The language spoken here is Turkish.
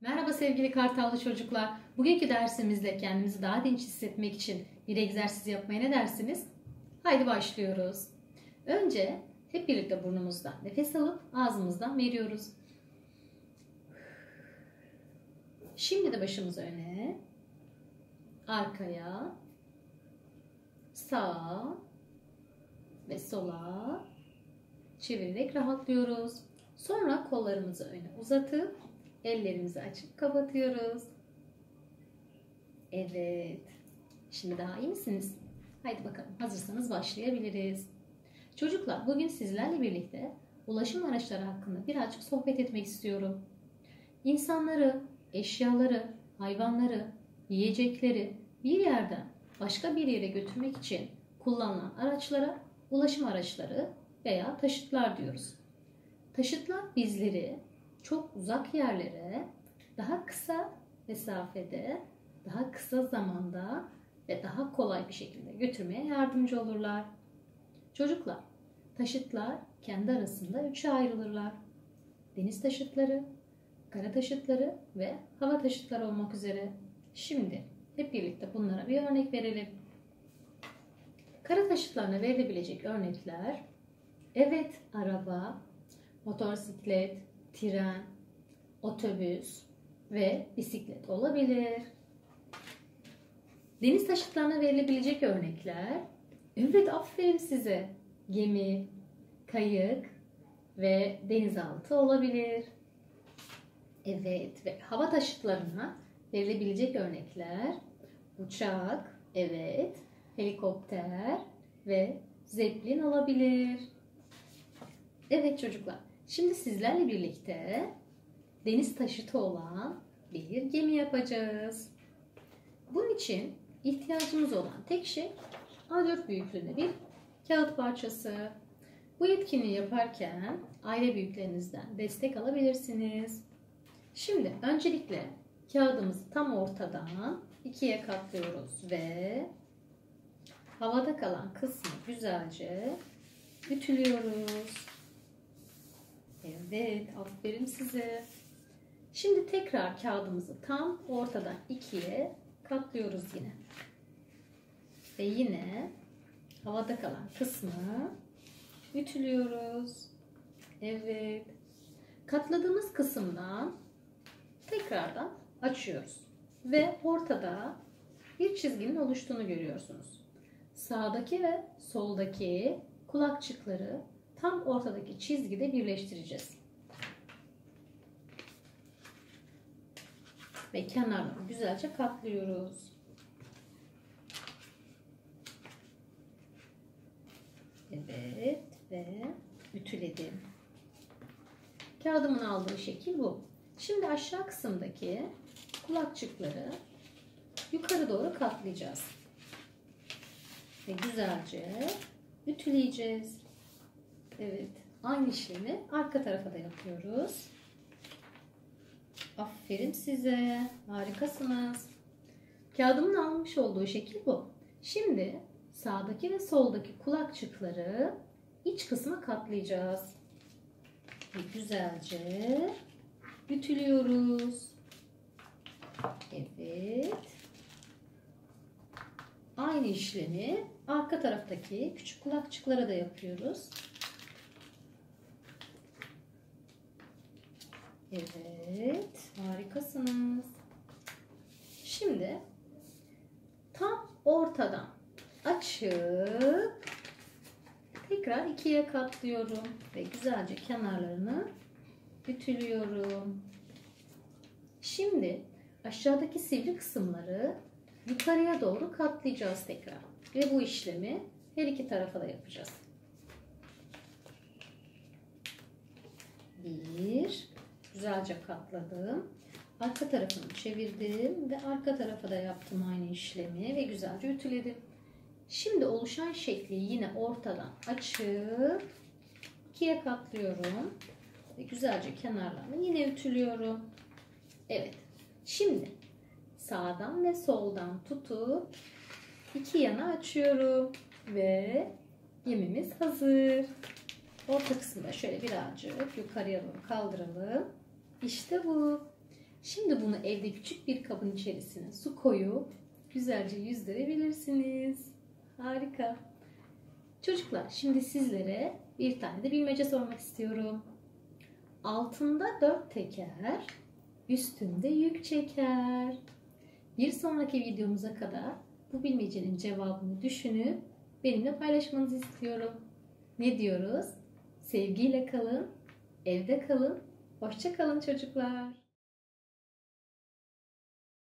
Merhaba sevgili Kartallı çocuklar. Bugünkü dersimizde kendimizi daha dinç hissetmek için bir egzersiz yapmaya ne dersiniz? Haydi başlıyoruz. Önce hep birlikte burnumuzdan nefes alıp ağzımızdan veriyoruz. Şimdi de başımızı öne, arkaya, sağa ve sola çevirerek rahatlıyoruz. Sonra kollarımızı öne uzatıp ellerimizi açıp kapatıyoruz. Evet. Şimdi daha iyi misiniz? Haydi bakalım. Hazırsanız başlayabiliriz. Çocuklar, bugün sizlerle birlikte ulaşım araçları hakkında birazcık sohbet etmek istiyorum. İnsanları, eşyaları, hayvanları, yiyecekleri bir yerden başka bir yere götürmek için kullanılan araçlara ulaşım araçları veya taşıtlar diyoruz. Taşıtlar bizleri çok uzak yerlere daha kısa mesafede, daha kısa zamanda ve daha kolay bir şekilde götürmeye yardımcı olurlar. Çocuklar, taşıtlar kendi arasında üçe ayrılırlar. Deniz taşıtları, kara taşıtları ve hava taşıtları olmak üzere. Şimdi hep birlikte bunlara bir örnek verelim. Kara taşıtlarına verilebilecek örnekler, evet, araba, motosiklet, tren, otobüs ve bisiklet olabilir. Deniz taşıtlarına verilebilecek örnekler, evet, aferin size, gemi, kayık ve denizaltı olabilir. Evet, ve hava taşıtlarına verilebilecek örnekler, uçak, evet, helikopter ve zeplin olabilir. Evet çocuklar, şimdi sizlerle birlikte deniz taşıtı olan bir gemi yapacağız. Bunun için ihtiyacımız olan tek şey A4 büyüklüğünde bir kağıt parçası. Bu etkinliği yaparken aile büyüklerinizden destek alabilirsiniz. Şimdi öncelikle kağıdımızı tam ortadan ikiye katlıyoruz ve havada kalan kısmı güzelce ütülüyoruz. Evet, aferin size. Şimdi tekrar kağıdımızı tam ortadan ikiye katlıyoruz yine. Ve yine havada kalan kısmı ütülüyoruz. Evet. Katladığımız kısımdan tekrardan açıyoruz. Ve ortada bir çizginin oluştuğunu görüyorsunuz. Sağdaki ve soldaki kulakçıkları tam ortadaki çizgide birleştireceğiz. Ve kenarlarını güzelce katlıyoruz. Evet ve ütüledim. Kağıdımın aldığı şekil bu. Şimdi aşağı kısımdaki kulakçıkları yukarı doğru katlayacağız. Ve güzelce ütüleyeceğiz. Evet, aynı işlemi arka tarafa da yapıyoruz. Aferin size, harikasınız. Kağıdımın almış olduğu şekil bu. Şimdi sağdaki ve soldaki kulakçıkları iç kısma katlayacağız. Ve güzelce ütülüyoruz. Evet. Aynı işlemi arka taraftaki küçük kulakçıklara da yapıyoruz. Evet, harikasınız. Şimdi tam ortadan açıp tekrar ikiye katlıyorum ve güzelce kenarlarını ütülüyorum. Şimdi aşağıdaki sivri kısımları yukarıya doğru katlayacağız tekrar. Ve bu işlemi her iki tarafa da yapacağız. Güzelce katladım. Arka tarafını çevirdim ve arka tarafa da yaptım aynı işlemi ve güzelce ütüledim. Şimdi oluşan şekli yine ortadan açıp ikiye katlıyorum ve güzelce kenarlarını yine ütülüyorum. Evet. Şimdi sağdan ve soldan tutup iki yana açıyorum ve gemimiz hazır. Orta kısmında şöyle birazcık yukarıya doğru kaldıralım. İşte bu. Şimdi bunu evde küçük bir kabın içerisine su koyup güzelce yüzdürebilirsiniz. Harika. Çocuklar, şimdi sizlere bir tane de bilmece sormak istiyorum. Altında 4 teker, üstünde yük çeker. Bir sonraki videomuza kadar bu bilmecenin cevabını düşünüp benimle paylaşmanızı istiyorum. Ne diyoruz? Sevgiyle kalın, evde kalın, hoşça kalın çocuklar.